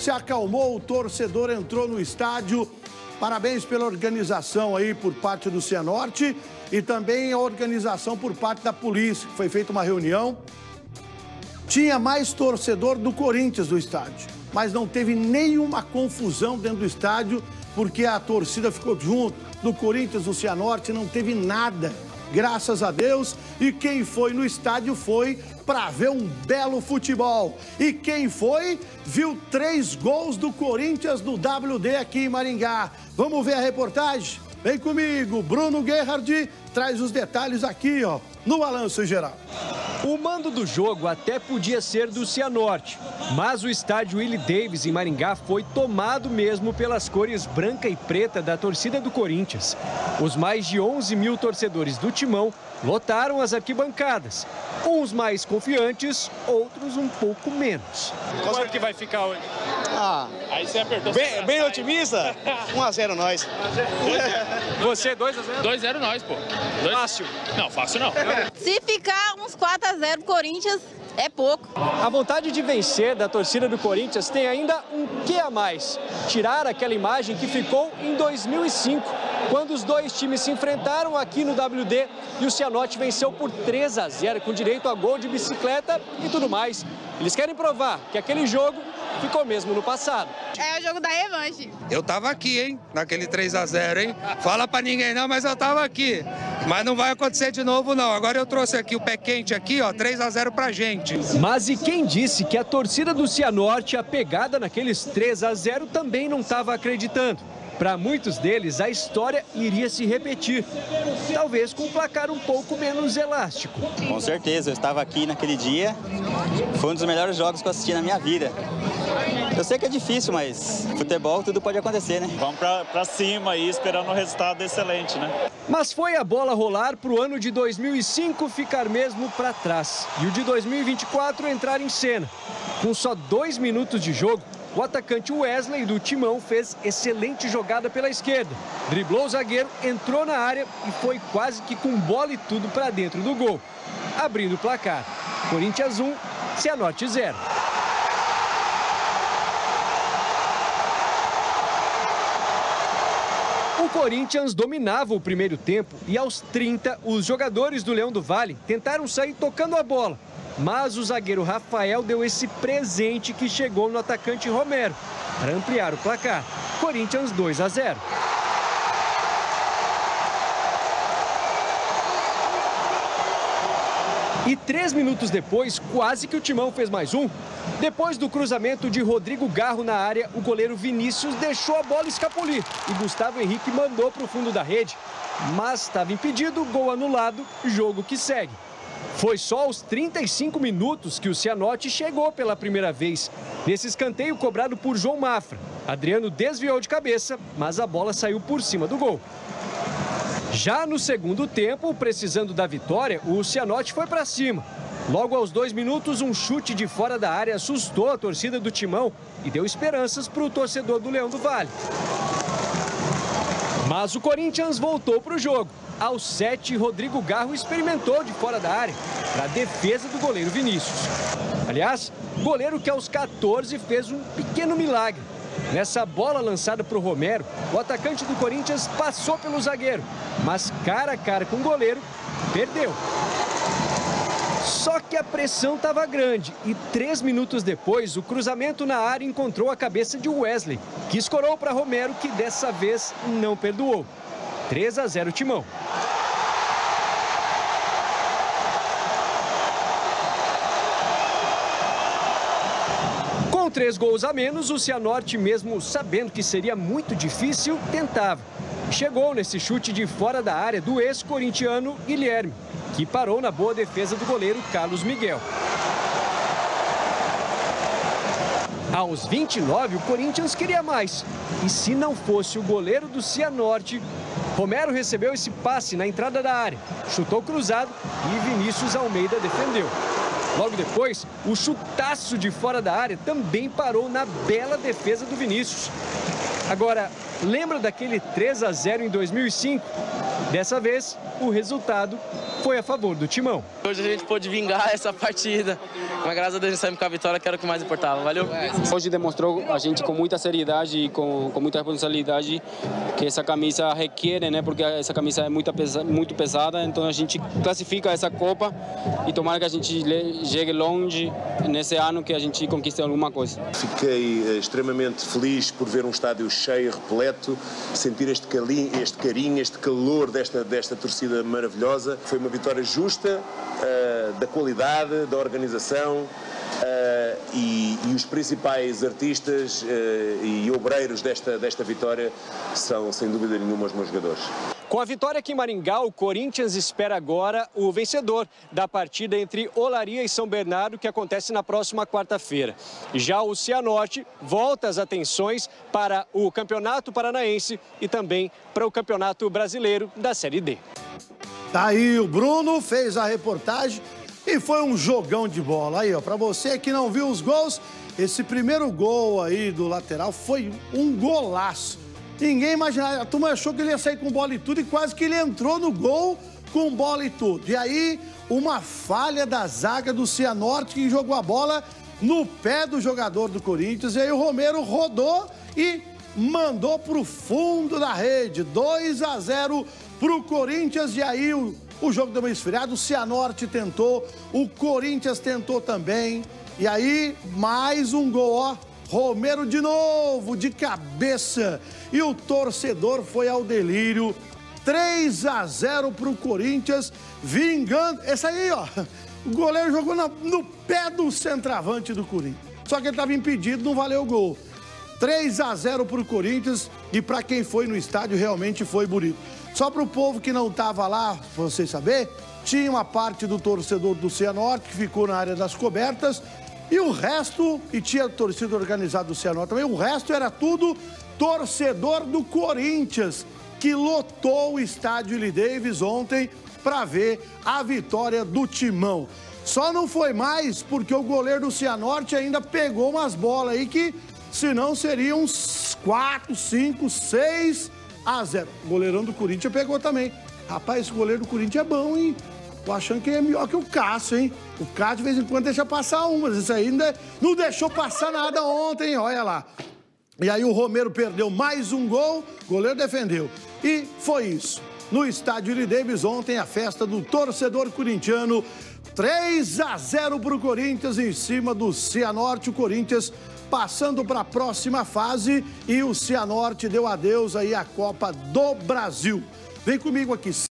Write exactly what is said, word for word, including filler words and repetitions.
se acalmou, o torcedor entrou no estádio. Parabéns pela organização aí por parte do Cianorte e também a organização por parte da polícia, que foi feita uma reunião. Tinha mais torcedor do Corinthians no estádio, mas não teve nenhuma confusão dentro do estádio, porque a torcida ficou junto, do Corinthians, do Cianorte, não teve nada, graças a Deus. E quem foi no estádio foi para ver um belo futebol. E quem foi, viu três gols do Corinthians no W D aqui em Maringá. Vamos ver a reportagem? Vem comigo, Bruno Gerhard traz os detalhes aqui, ó, no Balanço Geral. O mando do jogo até podia ser do Cianorte, mas o estádio Willie Davis em Maringá foi tomado mesmo pelas cores branca e preta da torcida do Corinthians. Os mais de onze mil torcedores do Timão lotaram as arquibancadas. Uns mais confiantes, outros um pouco menos. Quanto que vai ficar hoje? Ah, aí você apertou. Bem, bem otimista? um a zero nós. Você, dois a zero? dois a zero nós, pô. Dois... Fácil. Não, fácil não. Se ficar uns quatro a zero Corinthians, é pouco. A vontade de vencer da torcida do Corinthians tem ainda um quê a mais. Tirar aquela imagem que ficou em dois mil e cinco, quando os dois times se enfrentaram aqui no W D e o Cianorte venceu por três a zero, com direito a gol de bicicleta e tudo mais. Eles querem provar que aquele jogo ficou mesmo no passado. É o jogo da revanche. Eu tava aqui, hein, naquele três a zero, hein? Fala pra ninguém não, mas eu tava aqui. Mas não vai acontecer de novo, não. Agora eu trouxe aqui o pé quente aqui, ó, três a zero pra gente. Mas e quem disse que a torcida do Cianorte, apegada naqueles três a zero, também não estava acreditando? Para muitos deles, a história iria se repetir, talvez com um placar um pouco menos elástico. Com certeza, eu estava aqui naquele dia, foi um dos melhores jogos que eu assisti na minha vida. Eu sei que é difícil, mas futebol tudo pode acontecer, né? Vamos para cima aí, esperando um resultado excelente, né? Mas foi a bola rolar para o ano de dois mil e cinco ficar mesmo para trás e o de dois mil e vinte e quatro entrar em cena. Com só dois minutos de jogo, o atacante Wesley do Timão fez excelente jogada pela esquerda. Driblou o zagueiro, entrou na área e foi quase que com bola e tudo para dentro do gol. Abrindo o placar. Corinthians um, Cianorte zero. O Corinthians dominava o primeiro tempo e aos trinta, os jogadores do Leão do Vale tentaram sair tocando a bola. Mas o zagueiro Rafael deu esse presente que chegou no atacante Romero para ampliar o placar. Corinthians dois a zero. E três minutos depois, quase que o Timão fez mais um. Depois do cruzamento de Rodrigo Garro na área, o goleiro Vinícius deixou a bola escapulir e Gustavo Henrique mandou para o fundo da rede. Mas estava impedido, gol anulado, jogo que segue. Foi só aos trinta e cinco minutos que o Cianorte chegou pela primeira vez. Nesse escanteio cobrado por João Mafra. Adriano desviou de cabeça, mas a bola saiu por cima do gol. Já no segundo tempo, precisando da vitória, o Cianorte foi para cima. Logo aos dois minutos, um chute de fora da área assustou a torcida do Timão e deu esperanças para o torcedor do Leão do Vale. Mas o Corinthians voltou para o jogo. Aos sete, Rodrigo Garro experimentou de fora da área para a defesa do goleiro Vinícius. Aliás, goleiro que aos quatorze fez um pequeno milagre. Nessa bola lançada para o Romero, o atacante do Corinthians passou pelo zagueiro, mas cara a cara com o goleiro, perdeu. Só que a pressão estava grande e três minutos depois, o cruzamento na área encontrou a cabeça de Wesley, que escorou para Romero, que dessa vez não perdoou. três a zero Timão. Com três gols a menos, o Cianorte, mesmo sabendo que seria muito difícil, tentava. Chegou nesse chute de fora da área do ex-corintiano Guilherme, que parou na boa defesa do goleiro Carlos Miguel. Aos vinte e nove, o Corinthians queria mais. E se não fosse o goleiro do Cianorte, Romero recebeu esse passe na entrada da área, chutou cruzado e Vinícius Almeida defendeu. Logo depois, o chutaço de fora da área também parou na bela defesa do Vinícius. Agora, Lembra daquele três a zero em dois mil e cinco? Dessa vez, o resultado foi a favor do Timão. Hoje a gente pôde vingar essa partida, mas graças a Deus a gente saímos com a vitória, que era o que mais importava. Valeu? Hoje demonstrou a gente com muita seriedade e com, com muita responsabilidade que essa camisa requer, né? Porque essa camisa é muito, pesa, muito pesada, então a gente classifica essa Copa e tomara que a gente chegue longe nesse ano, que a gente conquiste alguma coisa. Fiquei extremamente feliz por ver um estádio cheio, repleto, sentir este carinho, este, carinho, este calor desta, desta torcida maravilhosa. Foi uma vitória justa, uh, da qualidade, da organização. Uh, e, e os principais artistas uh, e obreiros desta, desta vitória são, sem dúvida nenhuma, os meus jogadores. Com a vitória aqui em Maringá, o Corinthians espera agora o vencedor da partida entre Olaria e São Bernardo, que acontece na próxima quarta-feira. Já o Cianorte volta as atenções para o Campeonato Paranaense e também para o Campeonato Brasileiro da Série D. Tá aí, o Bruno fez a reportagem. E foi um jogão de bola. Aí, ó, pra você que não viu os gols, esse primeiro gol aí do lateral foi um golaço. Ninguém imaginava, a turma achou que ele ia sair com bola e tudo e quase que ele entrou no gol com bola e tudo. E aí, uma falha da zaga do Cianorte que jogou a bola no pé do jogador do Corinthians. E aí o Romero rodou e mandou pro fundo da rede. dois a zero pro Corinthians. E aí o O jogo deu uma esfriada, o Cianorte tentou, o Corinthians tentou também. E aí, mais um gol, ó. Romero de novo, de cabeça. E o torcedor foi ao delírio. três a zero pro Corinthians, vingando. Esse aí, ó, o goleiro jogou na, no pé do centroavante do Corinthians. Só que ele estava impedido, não valeu o gol. três a zero pro Corinthians e para quem foi no estádio realmente foi bonito. Só para o povo que não estava lá, para vocês saberem, tinha uma parte do torcedor do Cianorte que ficou na área das cobertas e o resto, e tinha torcida organizada do Cianorte também, o resto era tudo torcedor do Corinthians, que lotou o estádio Willie Davis ontem para ver a vitória do Timão. Só não foi mais porque o goleiro do Cianorte ainda pegou umas bolas aí que, senão, seriam uns quatro, cinco, seis a zero. O goleirão do Corinthians pegou também. Rapaz, esse goleiro do Corinthians é bom, hein? Tô achando que é melhor que o Cássio, hein? O Cássio, de vez em quando, deixa passar uma, mas isso aí ainda não deixou passar nada ontem, olha lá. E aí o Romero perdeu mais um gol, o goleiro defendeu. E foi isso. No estádio Willie Davis ontem, a festa do torcedor corintiano, três a zero pro Corinthians em cima do Cianorte. O Corinthians passando para a próxima fase e o Cianorte deu adeus aí à Copa do Brasil. Vem comigo aqui.